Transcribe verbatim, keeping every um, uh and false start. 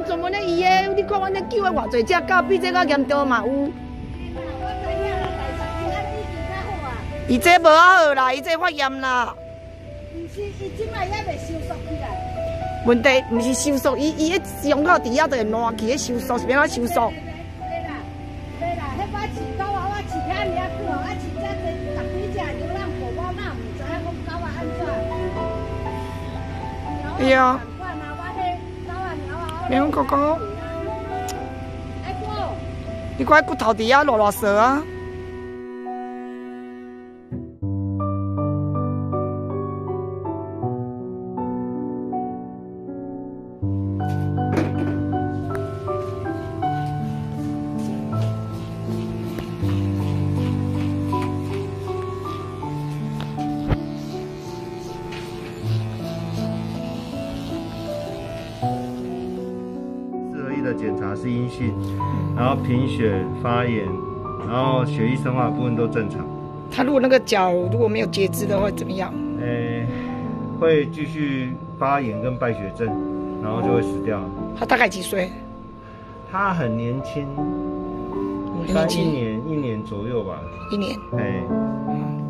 专门咧医的，你看阮咧救的偌济只狗，比这个严重嘛有。伊这无好啦，伊这发炎啦。毋是，伊即摆还未收缩起来。问题毋是收缩，伊伊迄伤口伫遐就会烂去，迄收缩是变怎收缩？对啦，对啦，迄我饲狗啊，我饲遐尔久，我饲遮十几只流浪狗，我哪毋知影讲狗啊安怎？对啊。两狗狗，你看骨头底下落落色啊！ 的检查是阴性，然后贫血、发炎，然后血液生化部分都正常。 他如果那个脚如果没有截肢的话，怎么样？ 诶、会继续发炎跟败血症，然后就会死掉。 他大概几岁？ 他很年轻，大概一年一年左右吧。 一年。 哎。